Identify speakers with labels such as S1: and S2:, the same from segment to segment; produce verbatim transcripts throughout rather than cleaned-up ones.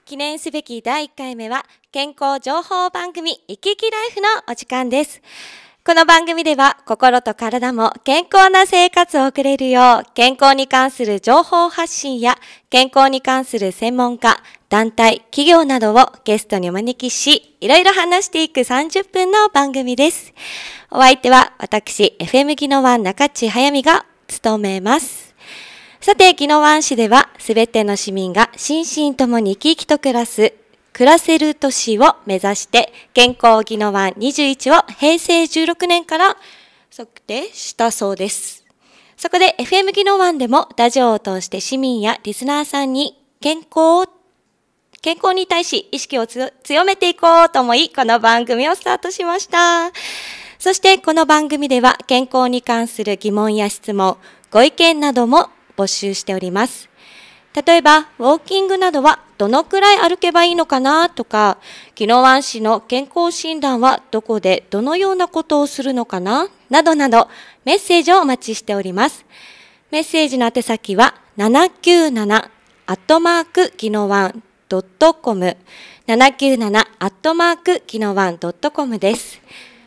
S1: 記念すべきだいいっかいめは健康情報番組いきいきライフのお時間です。この番組では心と体も健康な生活を送れるよう健康に関する情報発信や健康に関する専門家、団体、企業などをゲストにお招きし、いろいろ話していくさんじゅっぷんの番組です。お相手は私 エフエム ギノワン中地早美が務めます。さて、宜野湾市ではすべての市民が心身ともに生き生きと暮らす暮らせる都市を目指して健康宜野湾にじゅういちをへいせいじゅうろくねんから測定したそうです。そこで エフエム 宜野湾でもラジオを通して市民やリスナーさんに健康を健康に対し意識を強めていこうと思い、この番組をスタートしました。そしてこの番組では健康に関する疑問や質問、ご意見なども募集しております。例えば、ウォーキングなどはどのくらい歩けばいいのかなとか、宜野湾市の健康診断はどこでどのようなことをするのかななどなど、メッセージをお待ちしております。メッセージの宛先はななきゅうななアットマーク宜野湾ドットコム ななきゅうななアットマーク宜野湾ドットコムです。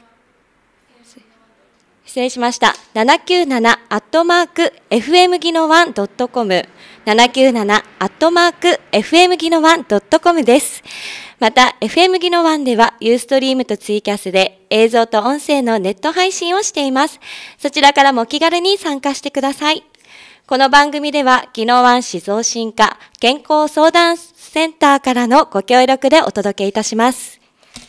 S1: 失礼しました。ななきゅうななアットマーク エフエム ギノワンドットコム ななきゅうななアットマーク エフエム ギノワンドットコム です。また エフエム ギノワンではユーストリームとツイキャスで映像と音声のネット配信をしています。そちらからも気軽に参加してください。この番組では宜野湾市増進課健康相談センターからのご協力でお届けいたします。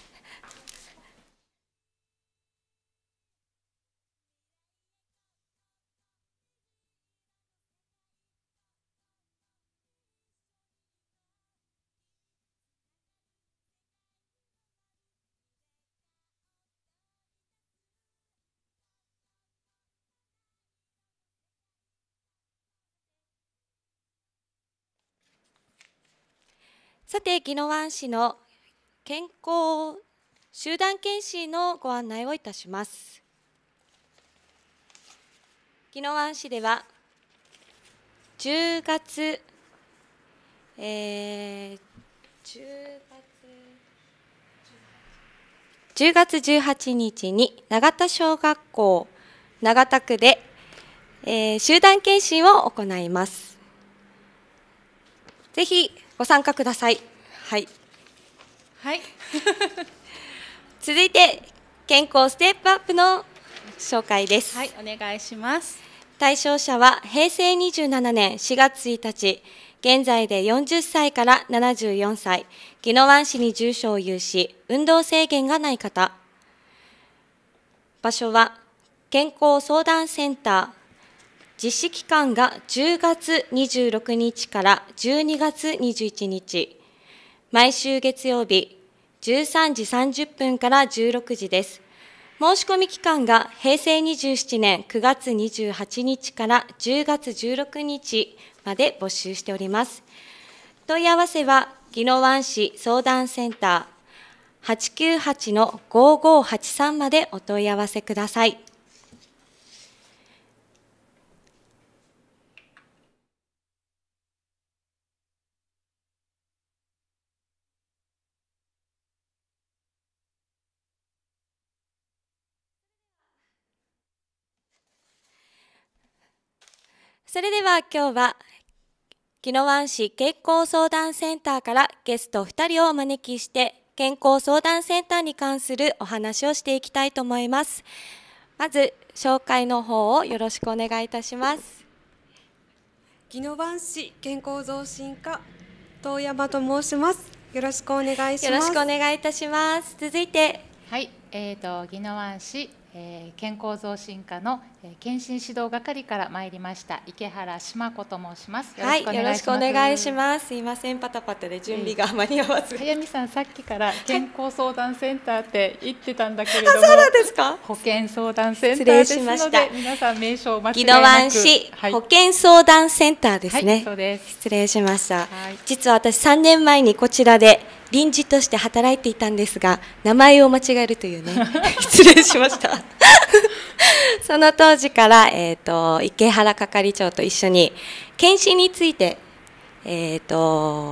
S1: さて、宜野湾市の健康集団検診のご案内をいたします。宜野湾市ではじゅうがつ、えー、じゅうがつじゅうがつじゅうはちにちに永田小学校永田区で、えー、集団検診を行います。ぜひご参加ください。はい。はい。続いて健康ステップアップの紹介です。
S2: はい、お願いします。
S1: 対象者はへいせいにじゅうななねんしがつついたち、現在でよんじゅっさいからななじゅうよんさい、宜野湾市に住所を有し、運動制限がない方。場所は健康相談センター。実施期間がじゅうがつにじゅうろくにちからじゅうにがつにじゅういちにち。毎週月曜日じゅうさんじさんじゅっぷんからじゅうろくじです。申し込み期間がへいせいにじゅうななねんくがつにじゅうはちにちからじゅうがつじゅうろくにちまで募集しております。問い合わせは宜野湾市相談センター はちきゅうはちのごごはちさん までお問い合わせください。それでは今日は宜野湾市健康相談センターからゲストふたりをお招きして健康相談センターに関するお話をしていきたいと思います。まず紹介の方をよろしくお願いいたします。
S3: 宜野湾市健康増進課遠山と申します。よろしくお願いします。
S1: よろしくお願いいたします。続いて
S2: はい、えーと宜野湾市、えー、健康増進課の、えー、検診指導係から参りました池原志麻子と申します。
S1: はい、よろしくお願いします。すいません、パタパタで準備が間に合わず。
S2: 早見さん、さっきから健康相談センターって言ってたんだけれども、
S1: あ、そうなんですか。
S2: 保健相談センターですので、皆さん名称を間違いなく。
S1: 宜野湾市保健相談センターですね。
S2: はい、そうです。
S1: 失礼しました。
S2: はい、
S1: 実は私さんねんまえにこちらで臨時として働いていたんですが、名前を間違えるというね失礼しましたその当時から、えー、と池原係長と一緒に検診について、えー、と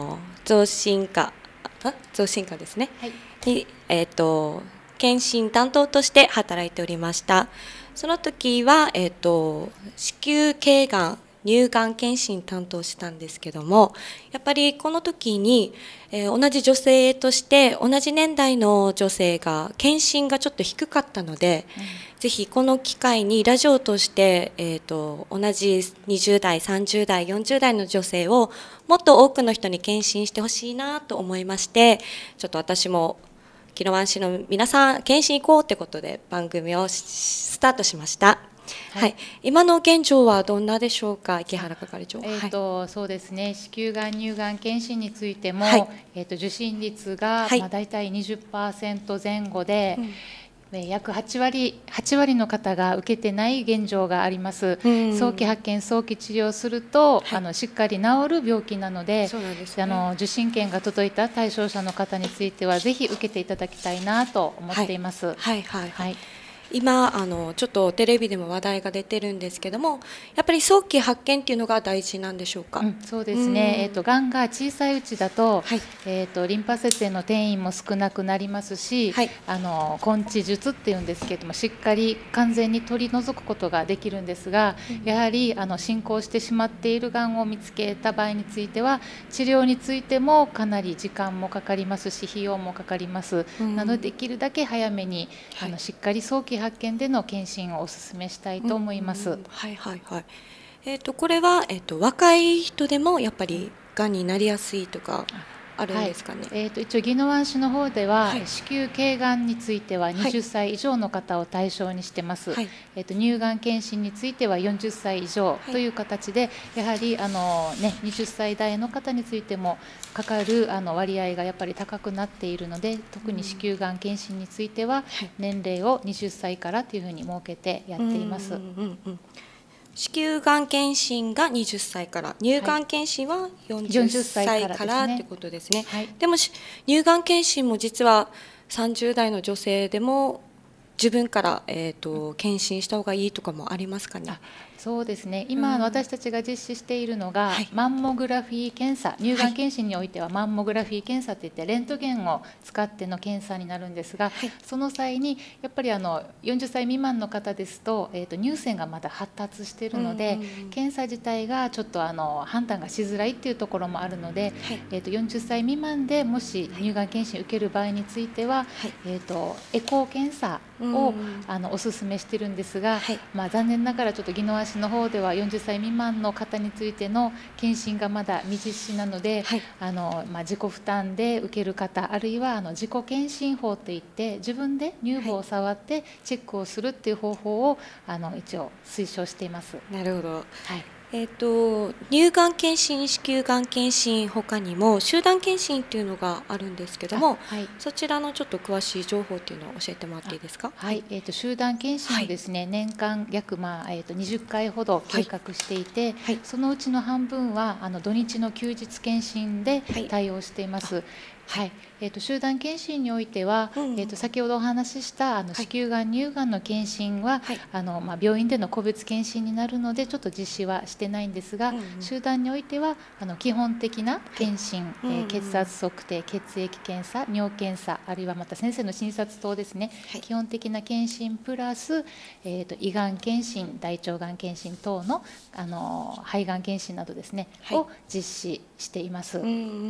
S1: 増進課あ増進課ですね、
S2: はい、
S1: に、えー、と検診担当として働いておりました。その時は、えー、と子宮頸がん乳がん検診担当したんですけども、やっぱりこの時に、えー、同じ女性として同じ年代の女性が検診がちょっと低かったので、うん、ぜひこの機会にラジオとして、えー、と同じにじゅう代さんじゅう代よんじゅう代の女性をもっと多くの人に検診してほしいなと思いまして、ちょっと私も宜野湾市の皆さん検診行こうってことで番組をスタートしました。はい、今の現状はどんなでしょうか、池原係長。
S2: えーとはい、そうですね、子宮がん乳がん検診についても、はい、えーと受診率が、はい、まあ、大体 にじゅっパーセント 前後で、うん、約はち割、はち割の方が受けてない現状があります。うん、早期発見早期治療すると、はい、あのしっかり治る病気なので、そうなんですね、あの受診券が届いた対象者の方についてはぜひ受けていただきたいなと思っています。
S1: はいはいはい、はい、今あのちょっとテレビでも話題が出てるんですけども、やっぱり早期発見っていうのが大事なんでしょうか。
S2: うん、そうですね、えーと、がんが小さいうちだと、はい、えーと、リンパ節への転移も少なくなりますし、はい、あの根治術っていうんですけれども、しっかり完全に取り除くことができるんですが、うん、やはりあの進行してしまっているがんを見つけた場合については、治療についてもかなり時間もかかりますし費用もかかります、うん、なのでできるだけ早めに、はい、あのしっかり早期発見での検診をお勧めしたいと思います。うん、
S1: はいはいはい。えっとこれはえっと若い人でもやっぱりがんになりやすいとかあるんですかね。はい、
S2: えーと一応宜野湾市の方では、はい、子宮頸がんについてはにじゅっさい以上の方を対象にしてます。はい、えーと乳がん検診についてはよんじゅっさい以上という形で、はい、やはりあのねにじゅっさい代の方についてもかかるあの割合がやっぱり高くなっているので、特に子宮がん検診については年齢をにじゅっさいからというふうに設けてやっています。うんうんうん、
S1: 子宮がん検診がにじゅっさいから、乳がん検診はよんじゅっさいからということですね。はい、でも乳がん検診も実はさんじゅう代の女性でも自分から、えーと、検診した方がいいとかもありますかね。
S2: そうですね、今、うん、私たちが実施しているのが、はい、マンモグラフィー検査、乳がん検診においてはマンモグラフィー検査といってレントゲンを使っての検査になるんですが、はい、その際にやっぱりあのよんじゅっさい未満の方ですと、えーと乳腺がまだ発達しているので、うん、検査自体がちょっとあの判断がしづらいっていうところもあるので、はい、えーとよんじゅっさい未満でもし乳がん検診を受ける場合については、はい、えーとエコー検査を、うん、あのお勧めしてるんですが、はい、まあ、残念ながらちょっと宜野湾市の方ではよんじゅっさい未満の方についての検診がまだ未実施なので、はい、あのまあ、自己負担で受ける方、あるいはあの自己検診法といって自分で乳房を触ってチェックをするっていう方法をあの一応推奨しています。
S1: なるほど。はい、えーと、乳がん検診、子宮がん検診ほかにも集団検診っていうのがあるんですけども、はい、そちらのちょっと詳しい情報っていうのを教えてもらっていいですか。
S2: はい、えーと、集団検診をですね、はい、年間約、まあえーとにじゅっかいほど計画していて、はいはい、そのうちの半分はあの土日の休日検診で対応しています。はい、はい、えーと集団検診においては、うん、えーと先ほどお話ししたあの子宮がん、乳がんの検診は、はい、あのまあ、病院での個別検診になるのでちょっと実施はしてないんですが、うんうん、集団においてはあの基本的な検診、はい、えー、血圧測定、血液検査、尿検査、あるいはまた先生の診察等ですね、はい、基本的な検診プラス、えーと胃がん検診、大腸がん検診等の、あの肺がん検診などですね、はい、を実施しています。うんうんうんうん、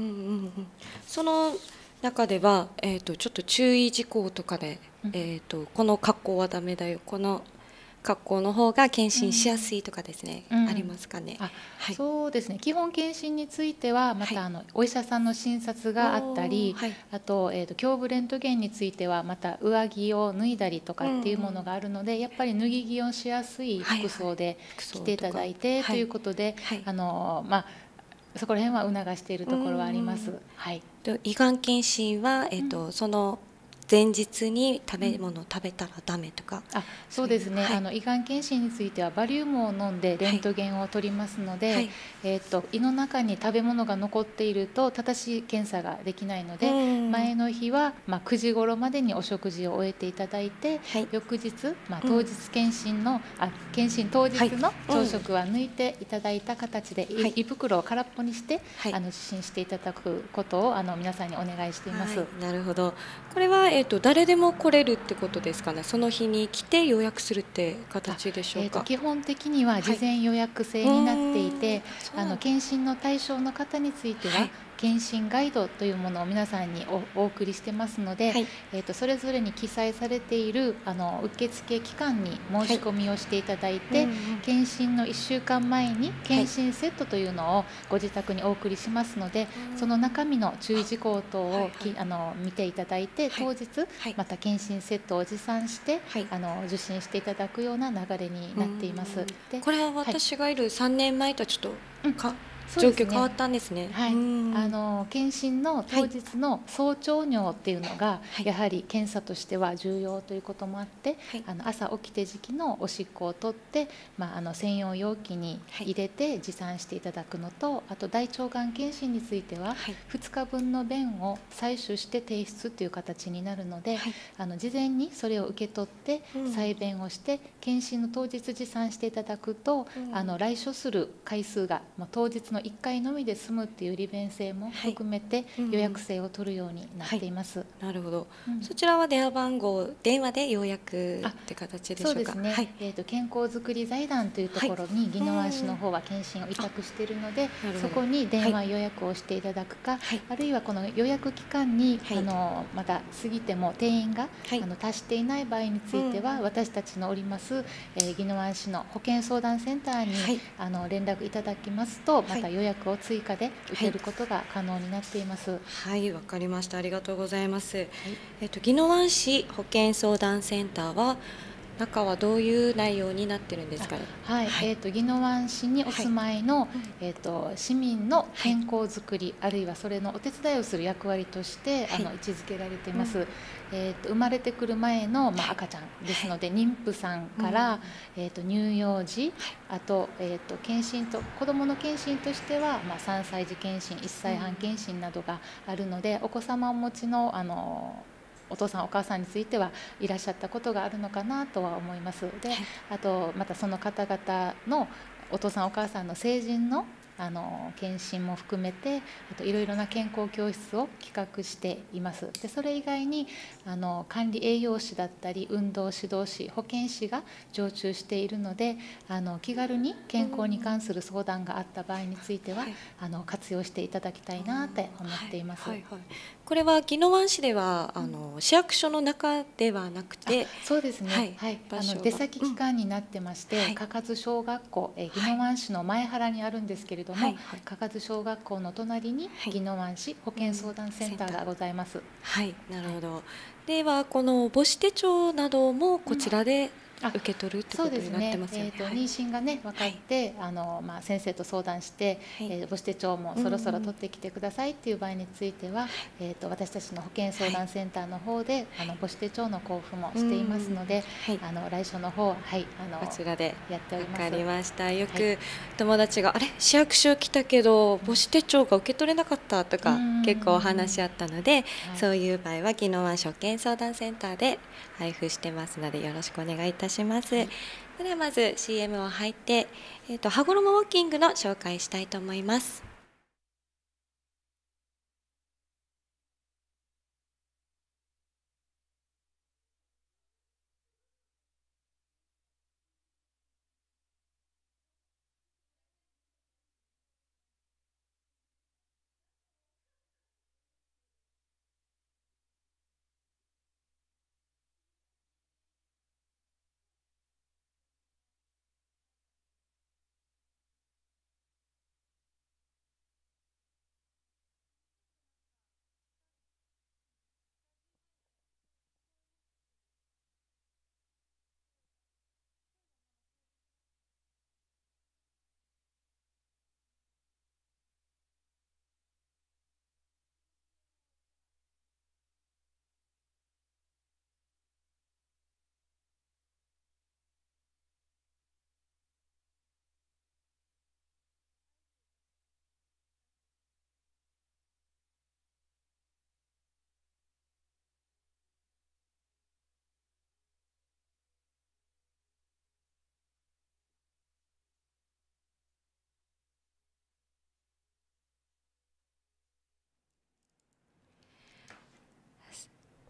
S1: その中では、えー、とちょっと注意事項とかで、うん、えー、とこの格好はダメだよ、この格好の方が検診しやすいとかですね、うん、ありますかね。あ、
S2: はい、そうですね、基本検診についてはまた、はい、あのお医者さんの診察があったり、はい、あと、えー、と胸部レントゲンについてはまた上着を脱いだりとかっていうものがあるので、うん、やっぱり脱ぎ着をしやすい服装で着ていただいて、はいはい、ということで、はい、あのまあそこら辺は促しているところはあります。はい、
S1: 胃がん検診は、えーとうん、その前日に食べ物を食べたらダメとか。
S2: あ、そうですね、はい、あの胃がん検診についてはバリウムを飲んでレントゲンを取りますので、はい、えー、と胃の中に食べ物が残っていると正しい検査ができないので、 前の日は、まあ、くじ頃までにお食事を終えていただいて、はい、翌日、まあ、当日検診の、うん、あ検診当日の朝食は抜いていただいた形で、はい、胃袋を空っぽにして、はい、あの受診していただくことをあの皆さんにお願いしています。はい、
S1: なるほど。これは、えーと、誰でも来れるってことですかね。その日に来て予約するって形でしょうか。
S2: えーと、基本的には事前予約制になっていて、はい、あの検診の対象の方については、はい、検診ガイドというものを皆さんに お, お送りしてますので、はい、えーと、それぞれに記載されているあの受付機関に申し込みをしていただいて、はい、うんうん、検診のいっしゅうかんまえに検診セットというのをご自宅にお送りしますので、はい、その中身の注意事項等を、はいはい、あの見ていただいて、当日、はい、また検診セットを持参して、はい、あの受診していただくような流れになっています。
S1: でこれは私がいるさんねんまえとはちょっとか、うん、状況変わったんですね。
S2: はい、あの検診の当日の早朝尿っていうのが、はい、やはり検査としては重要ということもあって、はい、あの朝起きて時期のおしっこを取って、まあ、あの専用容器に入れて持参していただくのと、あと大腸がん検診については、はい、ふつかぶんの便を採取して提出という形になるので、はい、あの事前にそれを受け取って採便をして、うん、検診の当日持参していただくと、うん、あの来所する回数が、まあ、当日のいっかいのみで済むっていう利便性も含めて予約制を取るようになっています。はい
S1: うん、なるほど、うん、そちらは電話番号電話で予約って形でしょうか。
S2: そうですね、はい、えーと、健康づくり財団というところに宜野湾市の方は検診を委託しているので、そこに電話予約をしていただくか、はい、あるいはこの予約期間に、はい、あのまた過ぎても定員が、はい、あの達していない場合については、うん、私たちのおります、えー、宜野湾市の保健相談センターに、はい、あの連絡いただきますと、また予約を追加で受けることが可能になっています。
S1: はい、わ、はい、かりました。ありがとうございます。はい、えっと宜野湾市保健相談センターは中はどういう内容になってるんですかね。
S2: はい、はい、えっと宜野湾市にお住まいの、はい、えっと市民の健康づくり、はい、あるいはそれのお手伝いをする役割として、はい、あの位置づけられています。うん、えっと生まれてくる前の、まあ、赤ちゃんですので、はい、妊婦さんから、うん、えっと乳幼児、あと、えっと検診と子どもの検診としては、まあ、さんさい児検診、いっさいはん検診などがあるので、お子様をお持ちのあのお父さんお母さんについてはいらっしゃったことがあるのかなとは思います。で、あとまたその方々のお父さんお母さんの成人のあの検診も含めて、あといろいろな健康教室を企画しています。でそれ以外にあの管理栄養士だったり運動指導士、保健師が常駐しているので、あの気軽に健康に関する相談があった場合については、はい、あの活用していただきたいなって思っています。はいはいはい、
S1: これは宜野湾市ではあの市役所の中ではなくて、
S2: そうですね、はいはい、あの出先機関になってまして、うん、嘉数小学校、え宜野湾市の前原にあるんですけれども、はいはい、嘉数小学校の隣に宜野湾市保健相談センターがございます。
S1: はい、なるほど。ではこの母子手帳などもこちらで、うん受け取るってことになってますよね。
S2: そうですね。えーと、妊娠がね分かって、はい、あのまあ先生と相談して、はい、えー、母子手帳もそろそろ取ってきてくださいっていう場合については、うん、えーと私たちの保健相談センターの方で、はい、あの母子手帳の交付もしていますので、はい、あの来所の方はいあの
S1: こちらで
S2: やっております。
S1: わかりました。よく、はい、友達があれ市役所来たけど母子手帳が受け取れなかったとか結構お話あったので、はい、そういう場合は宜野湾市保健相談センターで配布してますのでよろしくお願いいたします。はい、それではまず シーエム を入って、えーと、羽衣ウォーキングの紹介したいと思います。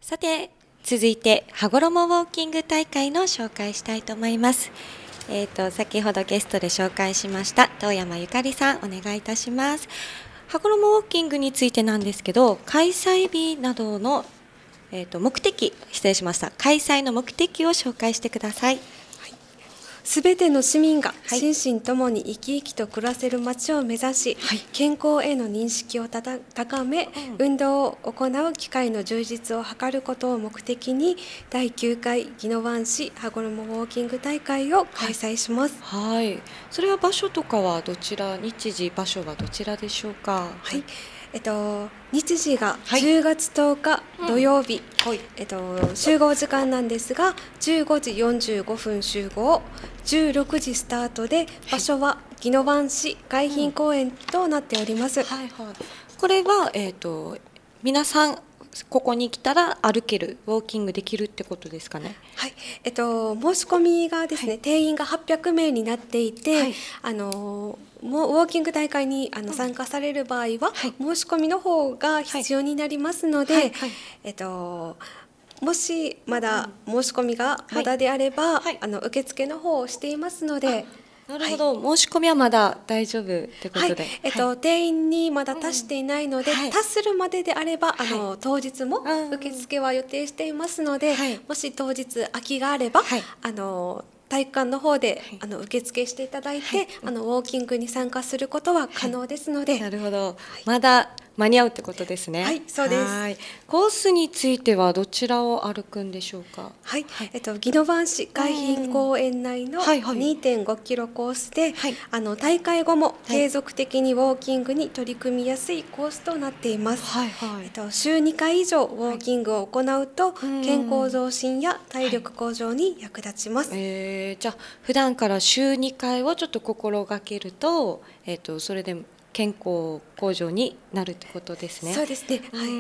S1: さて続いて羽衣ウォーキング大会の紹介したいと思います。えーと先ほどゲストで紹介しました遠山ゆかりさん、お願いいたします。羽衣ウォーキングについてなんですけど、開催日などの、えーと目的失礼しました開催の目的を紹介してください。
S3: すべての市民が心身ともに生き生きと暮らせる街を目指し、はい、健康への認識をたた高め、うん、運動を行う機会の充実を図ることを目的にだいきゅうかい宜野湾市羽衣ウォーキング大会を開催します。
S1: はい、はい、それは場所とかはどちら、日時場所はどちらでしょうか。
S3: はい、えっと、日時がじゅうがつとおか土曜日、はい、えっと、集合時間なんですがじゅうごじよんじゅうごふん集合、じゅうろくじスタートで、場所は宜野湾市海浜公園となっております。うん、はいはい、
S1: これは、えーと、皆さんここに来たら歩ける、ウォーキングできるってことですかね。
S3: はい、えっと、申し込みがですね、はい、定員がはっぴゃくめいになっていて、はい、あのもうウォーキング大会にあの参加される場合は、はい、申し込みの方が必要になりますので、はいはいはい、えっともしまだ申し込みがまだであれば、はい、あの受付の方をしていますので。
S1: なるほど、はい、申し込みはまだ大丈夫ってことで、はい、
S3: えっと、はい、定員にまだ達していないので、うん、はい、達するまでであれば、あの、はい、当日も受付は予定していますので、はい、もし当日空きがあれば、はい、あの体育館の方で、はい、あの受付していただいて、はい、あのウォーキングに参加することは可能ですので、はい、
S1: なるほど、はい、まだ間に合うってことですね。
S3: はい、そうです。はい、
S1: コースについてはどちらを歩くんでしょうか。
S3: はい、はい、えっと宜野湾市海浜公園内の にてんごキロコースで、はい、あの大会後も継続的にウォーキングに取り組みやすいコースとなっています。はいはい、えっと週にかい以上ウォーキングを行うと、はい、健康増進や体力向上に役立ちます。
S1: はい、えー、じゃあ普段から週にかいをちょっと心がけると、えっとそれで健康向上になるってことですね。
S3: そうですね。はい、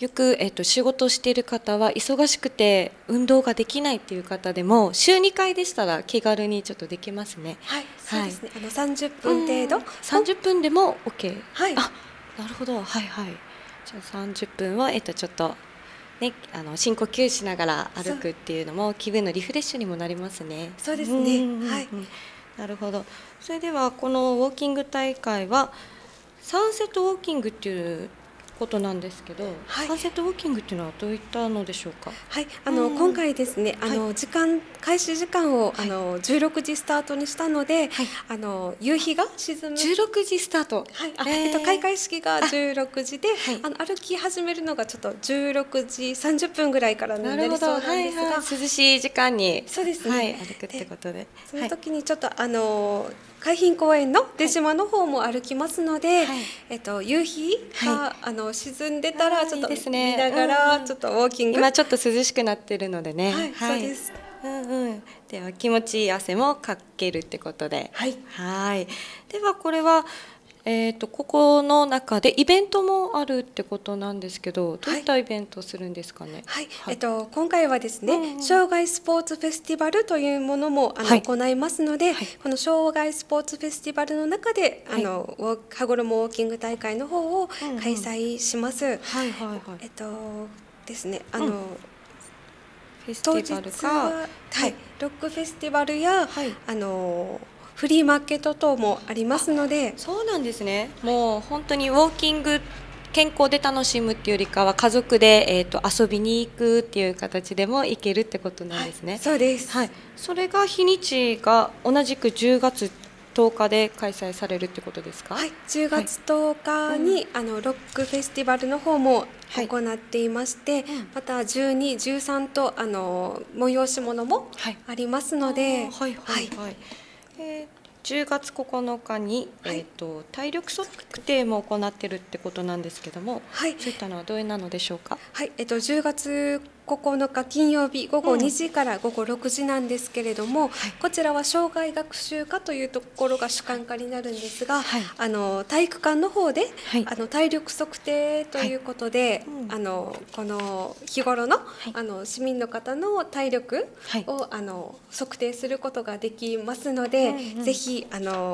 S1: よく、えっと、仕事している方は忙しくて運動ができないっていう方でも週にかいでしたら気軽にちょっとできますね。
S3: はい、そうですね。はい、あのさんじゅっぷん程度。
S1: さんじゅっぷんでも OK。
S3: はい。
S1: あ、なるほど。はいはい。じゃあさんじゅっぷんを、えっと、ちょっとね、あの深呼吸しながら歩くっていうのも気分のリフレッシュにもなりますね。
S3: そうですね。はい。
S1: なるほど。それではこのウォーキング大会はサンセットウォーキングっていうことなんですけど、はい、サンセットウォーキングっていうのはどういったのでしょうか。
S3: はい、あの、うん、今回ですね、あの、はい、時間開始時間を、はい、あのじゅうろくじスタートにしたので、はい、あの夕日が沈む
S1: じゅうろくじスタート、
S3: はい、あ、えー、えっと開会式がじゅうろくじで、あ、はい、あの歩き始めるのがちょっとじゅうろくじさんじゅっぷんぐらいからになりそうなんですが、はいはい、
S1: 涼しい時間に、
S3: そうですね、
S1: はい、歩くってことで、
S3: その時にちょっと、はい、あの海浜公園の出島の方も歩きますので、はい、えっと、夕日が、はい、あの沈んでたらちょっと見ながらちょっとウォーキング、
S1: 今ちょっと涼しくなってるのでね、
S3: はい、はい、そうです。
S1: うんうん、では気持ちいい汗もかけるってことで、
S3: はい、
S1: はい、ではこれはえー、とここの中でイベントもあるってことなんですけど、どういったイベントをするんですかね。
S3: はい、はい、えっと、今回はですね、うんうん、障害スポーツフェスティバルというものもあの、はい、行いますので、はい、この障害スポーツフェスティバルの中で、はい、あの羽衣ウォーキング大会の方を開催します。うんうん、はいはいはい、えっとですね、あの、うん、
S1: フェスティバルか、は、
S3: はい、ロックフェスティバルや、はい、あのフリーマーケット等もありますので。
S1: そうなんですね。もう本当にウォーキング健康で楽しむっていうよりかは家族で、えー、と遊びに行くっていう形でも行けるってことなんですね。
S3: はい、そうです、
S1: はい、それが日にちが同じくじゅうがつとおかで開催されるってことですか。
S3: はい、じゅうがつとおかに、はい、あのロックフェスティバルの方も行っていまして、はい、またじゅうに、じゅうさんとあの催し物もありますので、はいはいはいはい、
S1: えー、じゅうがつここのかに、はい、えー、と体力測定も行っているってことなんですけども、はい、そういったのはどういうなのでしょうか。
S3: はい、えー、とじゅうがつここのか金曜日ごごにじからごごろくじなんですけれども、うん、こちらは障害学習科というところが主管科になるんですが、はい、あの体育館の方で、はい、あの体力測定ということで、はい、うん、あのこの日頃の、はい、あの市民の方の体力を、はい、あの測定することができますので、うんうん、ぜひあの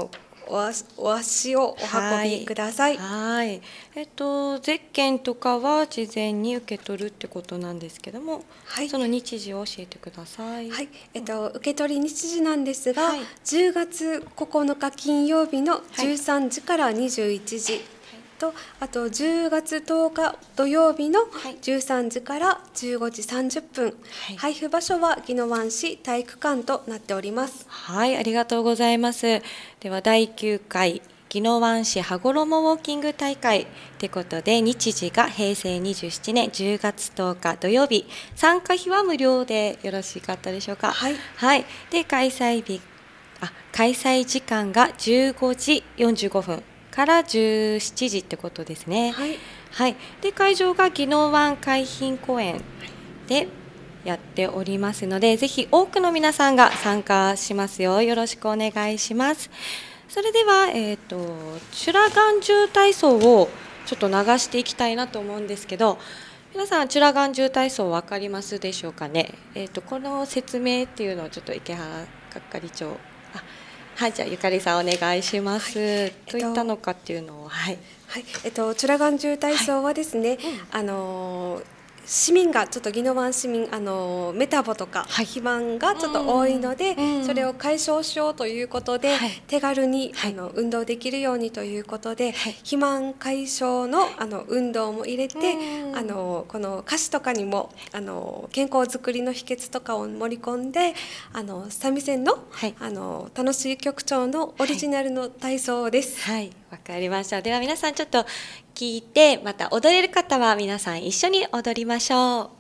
S3: お足お足をお運びください。
S1: はい。えっとゼッケンとかは事前に受け取るってことなんですけども、はい、その日時を教えてください。
S3: はい。えっと受け取り日時なんですが、
S1: はい、
S3: じゅうがつここのか金曜日のじゅうさんじからにじゅういちじ。はいとあとじゅうがつとおか土曜日のじゅうさんじからじゅうごじさんじゅっぷん、はい、配布場所は宜野湾市体育館となっております。
S1: はい、ありがとうございます。ではだいきゅうかい宜野湾市羽衣ウォーキング大会ってことで、日時がへいせいにじゅうななねんじゅうがつとおか土曜日、参加費は無料でよろしかったでしょうか。
S3: はい、
S1: はい、で開催日あ開催時間がじゅうごじよんじゅうごふんからじゅうしちじってことですね。
S3: はい、
S1: はい、で会場が宜野湾海浜公園でやっておりますので、ぜひ多くの皆さんが参加しますようよろしくお願いします。それでは、えーと、修羅眼中体操をちょっと流していきたいなと思うんですけど、皆さん修羅眼中体操分かりますでしょうかね。えーと、この説明っていうのをちょっと池原係長、あはい、じゃあゆかりさんお願いします。はい、えっと、どういったのかっていうのを、はい、
S3: はい、えっと修羅眼中体操はですね、はい、うん、あのー市民がちょっと宜野湾市民あのメタボとか肥満がちょっと多いので、はい、それを解消しようということで、はい、手軽に、はい、あの運動できるようにということで、はい、肥満解消のあの運動も入れて、あのこの歌詞とかにもあの健康づくりの秘訣とかを盛り込んで、あの三味線の、はい、あの楽しい曲調のオリジナルの体操です。
S1: はい、わかりました。では皆さんちょっと聞いて、また踊れる方は皆さん一緒に踊りましょう。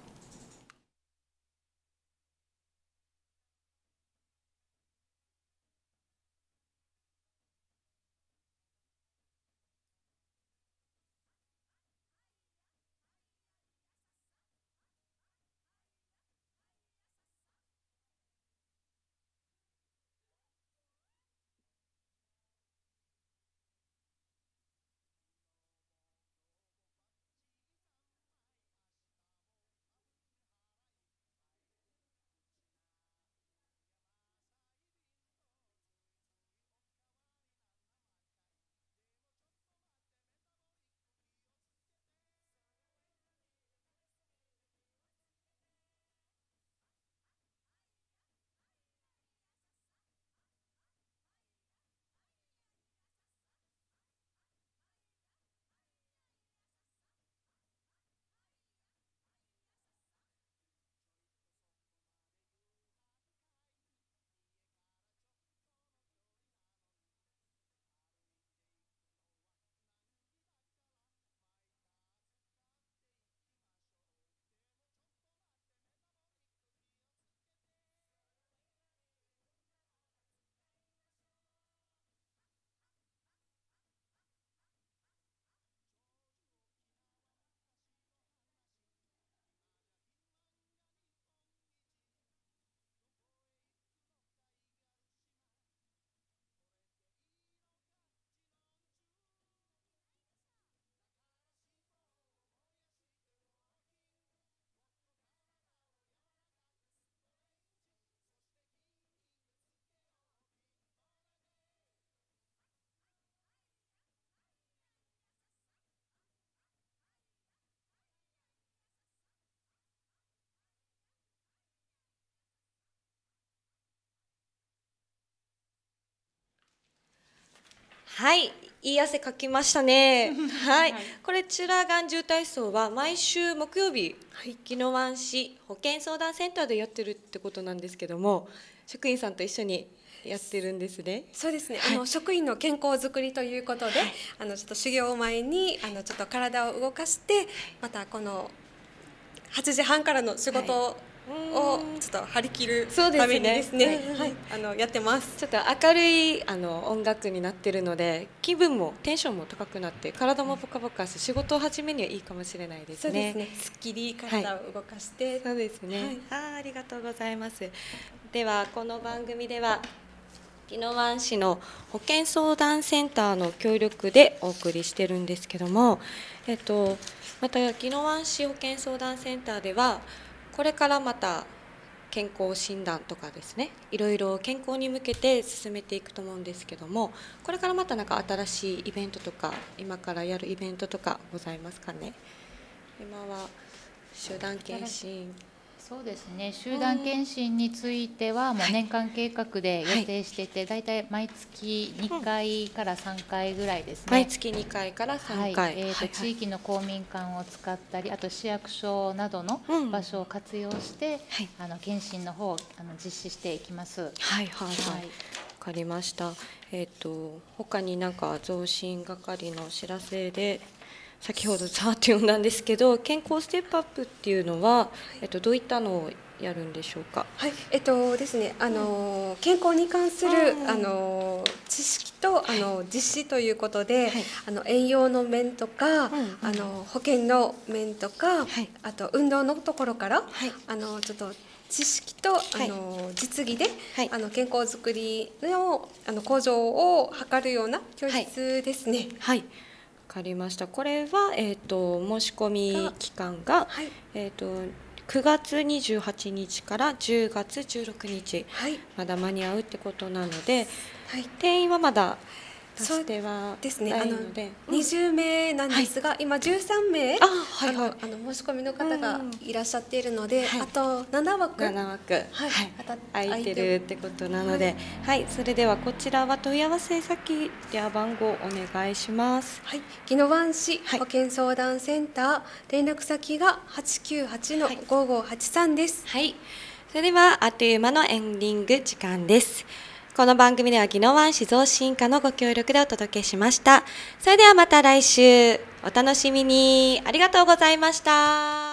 S1: はい、いい汗かきましたね。はい、これ修羅眼中体操は毎週木曜日、宜野湾市保健相談センターでやってるってことなんですけども、職員さんと一緒にやってるんですね。
S3: そうですね。はい、あの職員の健康づくりということで、はい、あのちょっと修行前にあのちょっと体を動かして、またこのはちじはんからの仕事を、はいをちょっと張り切るためにですね、はい、あのやってます。
S1: ちょっと明るいあの音楽になってるので、気分もテンションも高くなって体もポカポカして仕事を始めにはいいかもしれないですね。
S3: そうですね。すっきり体を動かして、はい、
S1: そうですね。はい、あ、ありがとうございます。ではこの番組では宜野湾市の保健相談センターの協力でお送りしてるんですけども、えっとまた宜野湾市保健相談センターではこれからまた健康診断とかですね、いろいろ健康に向けて進めていくと思うんですけども、これからまたなんか新しいイベントとか今からやるイベントとかございますかね。今は集団検診。
S2: そうですね、集団検診についてはもう年間計画で予定していて、はい、だいたい毎月にかいからさんかいぐらいですね。
S1: 毎月にかいからさんかい、
S2: はい、えーとはいはい、地域の公民館を使ったり、あと市役所などの場所を活用して、うん、はい、あの検診の方をあの実施していきます。
S1: はいはいはい、はい、分かりました。えっと他になんか増進係のお知らせで。先ほどざーっと読んだんですけど、健康ステップアップっていうのは、えっと、どういったのをやるんでしょうか。
S3: はい、えっとですね、あの健康に関する、うん、あの知識とあの実施ということで、はい、あの栄養の面とか、うん、あの保険の面とか、はい、あと運動のところから、はい、あのちょっと知識と、はい、あの実技で、はい、あの健康づくりのあの向上を図るような教室ですね。
S1: はい、はい、分かりました。これは、えー、と申し込み期間が、はい、えー、とくがつにじゅうはちにちからじゅうがつじゅうろくにち、はい、まだ間に合うってことなので、はい、定員はまだ出しては
S3: ですね、あのにじゅうめいなんですが、はい、今じゅうさんめいあ、はいはい、あのあの申し込みの方がいらっしゃっているので、うん、あとななわく
S1: ななわく、はいはい、空いてるってことなので、はい、はい、それではこちらは問い合わせ先や番号お願いします。
S3: はい、宜野湾市保健相談センター、はい、連絡先がはちきゅうはちのごごはちさんです。
S1: はい、それではあっという間のエンディング時間です。この番組では宜野湾市増進課のご協力でお届けしました。それではまた来週お楽しみに。ありがとうございました。